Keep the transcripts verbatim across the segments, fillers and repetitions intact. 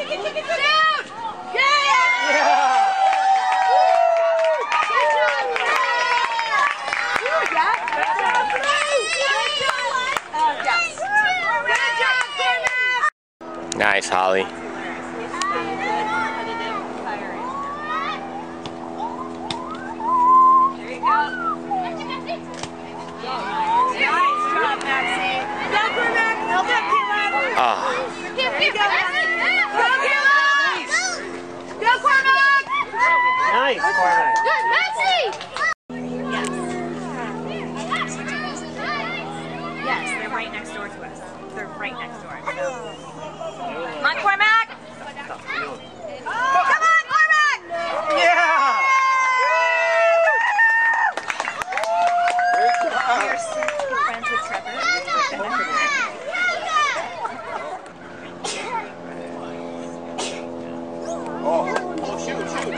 Nice, Holly. There you go. Nice job, Maxie. Go, Cormac. Help up, Keelan. Oh. There you go, Maxie. Go, Keelan. Go, Cormac. Nice, Cormac. Good, Maxie. Yes, they're right next door to us. They're right next door. So. Come on, Cormac! Come on, Cormac! Yeah! You're super friends with Trevor. Oh, oh, shoot, shoot.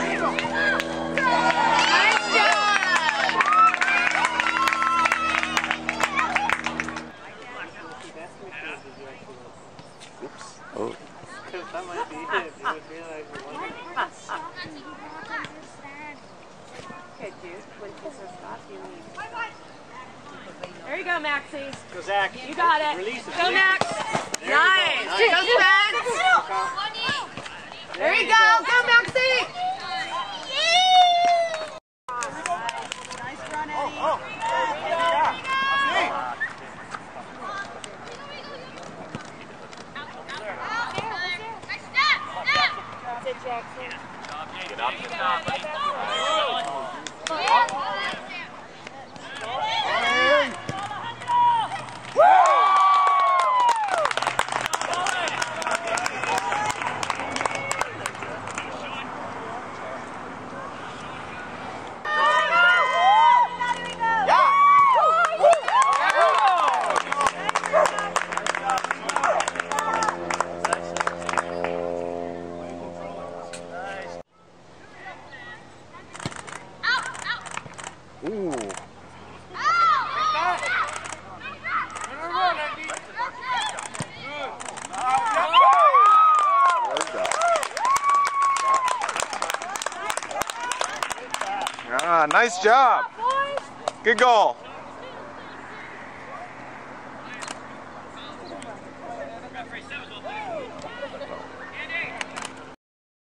Nice job! Oops. Oh. That might be it. You would realize Okay, dude. When kids are stopped, you leave. There you go, Maxie. Go, Zach. You got it. Release it. Go, Max. There Nice. you go. Go, Spence. There you go. Go, Maxie. Nice run, Eddie. Oh, oh. Yeah. Get up, get up, buddy. Ooh. Ah, nice job. Good goal.